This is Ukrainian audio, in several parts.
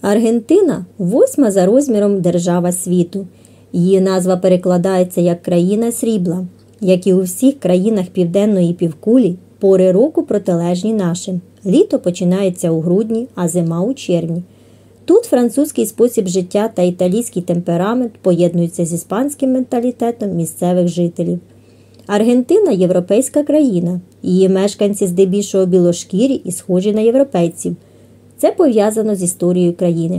Аргентина – 8-ма за розміром держава світу. Її назва перекладається як «країна срібла». Як і у всіх країнах Південної півкулі, пори року протилежні нашим. Літо починається у грудні, а зима – у червні. Тут французький спосіб життя та італійський темперамент поєднуються з іспанським менталітетом місцевих жителів. Аргентина – європейська країна. Її мешканці здебільшого білошкірі і схожі на європейців. Це пов'язано з історією країни.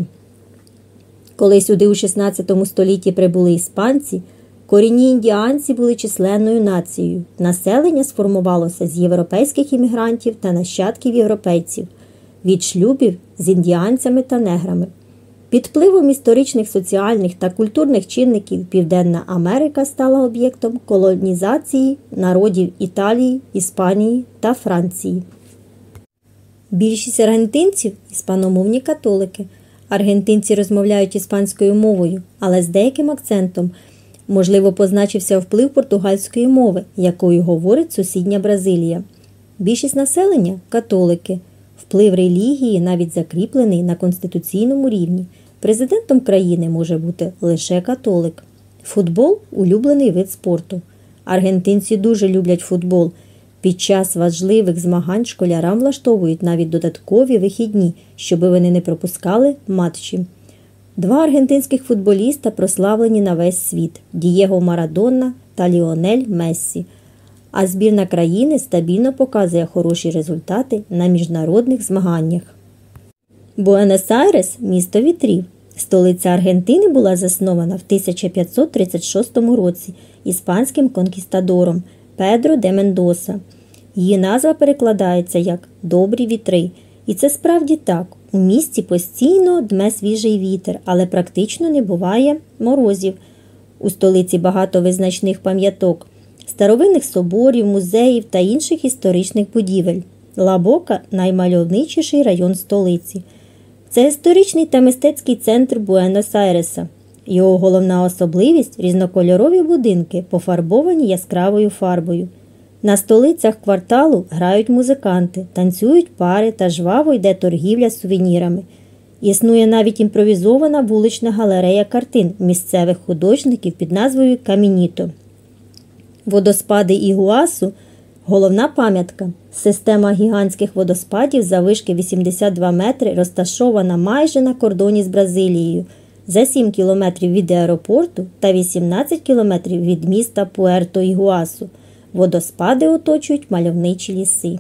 Коли сюди у 16 столітті прибули іспанці, корінні індіанці були численною нацією. Населення сформувалося з європейських іммігрантів та нащадків європейців, від шлюбів з індіанцями та неграми. Під впливом історичних, соціальних та культурних чинників Південна Америка стала об'єктом колонізації народів Італії, Іспанії та Франції. Більшість аргентинців – іспаномовні католики. Аргентинці розмовляють іспанською мовою, але з деяким акцентом. Можливо, позначився вплив португальської мови, якою говорить сусідня Бразилія. Більшість населення – католики. Вплив релігії навіть закріплений на конституційному рівні. Президентом країни може бути лише католик. Футбол – улюблений вид спорту. Аргентинці дуже люблять футбол. Під час важливих змагань школярам влаштовують навіть додаткові вихідні, щоб вони не пропускали матчі. 2 аргентинських футболіста прославлені на весь світ – Дієго Марадона та Ліонель Мессі. А збірна країни стабільно показує хороші результати на міжнародних змаганнях. Буенос-Айрес – місто вітрів. Столиця Аргентини була заснована в 1536 році іспанським конкістадором Педро де Мендоса. Її назва перекладається як «добрі вітри». І це справді так. У місті постійно дме свіжий вітер, але практично не буває морозів. У столиці багато визначних пам'яток, старовинних соборів, музеїв та інших історичних будівель. Ла-Бока – наймальовничіший район столиці. Це історичний та мистецький центр Буенос-Айреса. Його головна особливість – різнокольорові будинки, пофарбовані яскравою фарбою. На столицях кварталу грають музиканти, танцюють пари та жваво йде торгівля сувенірами. Існує навіть імпровізована вулична галерея картин місцевих художників під назвою «Камініто». Водоспади Ігуасу – головна пам'ятка. Система гігантських водоспадів заввишки 82 метри розташована майже на кордоні з Бразилією, за 7 кілометрів від аеропорту та 18 кілометрів від міста Пуерто-Ігуасу. Водоспади оточують мальовничі ліси.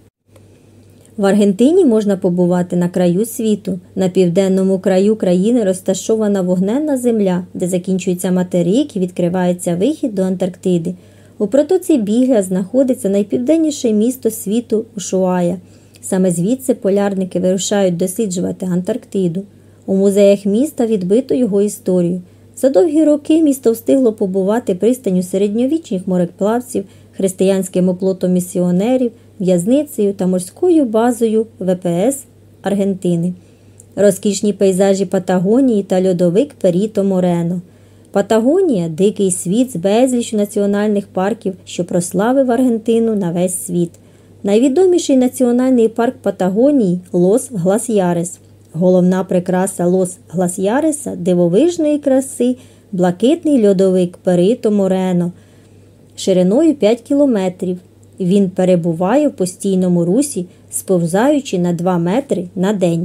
В Аргентині можна побувати на краю світу. На південному краю країни розташована вогненна земля, де закінчується материк і відкривається вихід до Антарктиди. У протоці Бігля знаходиться найпівденніше місто світу Ушуая. Саме звідси полярники вирушають досліджувати Антарктиду. У музеях міста відбито його історію. За довгі роки місто встигло побувати пристанню середньовічних мореплавців, християнським оплотом місіонерів, в'язницею та морською базою ВПС Аргентини. Розкішні пейзажі Патагонії та льодовик Періто Морено. Патагонія – дикий світ з безліччю національних парків, що прославив Аргентину на весь світ. Найвідоміший національний парк Патагонії – Лос-Гласьярес. Головна прикраса Лос-Гласьяреса – дивовижної краси блакитний льодовик Періто Морено шириною 5 кілометрів. Він перебуває в постійному русі, сповзаючи на 2 метри на день.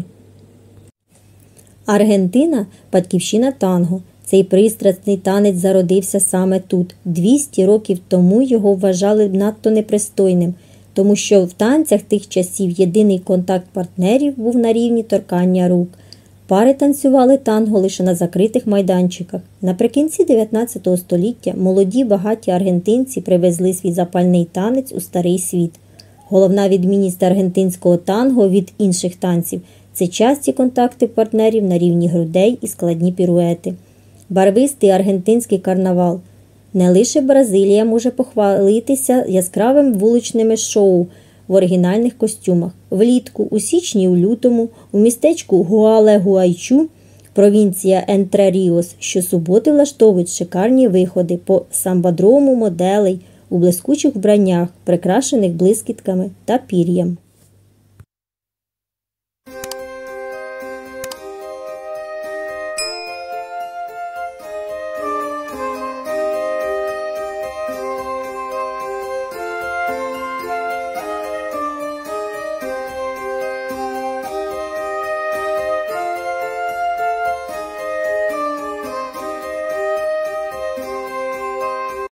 Аргентина – батьківщина танго. Цей пристрасний танець зародився саме тут. 200 років тому його вважали надто непристойним, тому що в танцях тих часів єдиний контакт партнерів був на рівні торкання рук. Пари танцювали танго лише на закритих майданчиках. Наприкінці 19 століття молоді багаті аргентинці привезли свій запальний танець у старий світ. Головна відмінність аргентинського танго від інших танців – це часті контакти партнерів на рівні грудей і складні піруети. Барвистий аргентинський карнавал. Не лише Бразилія може похвалитися яскравим вуличними шоу в оригінальних костюмах. Влітку, у січні і у лютому, у містечку Гуале-Гуайчу, провінція Ентре-Ріос, щосуботи влаштовують шикарні виходи по самбодрому моделей у блискучих вбраннях, прикрашених блискітками та пір'ям.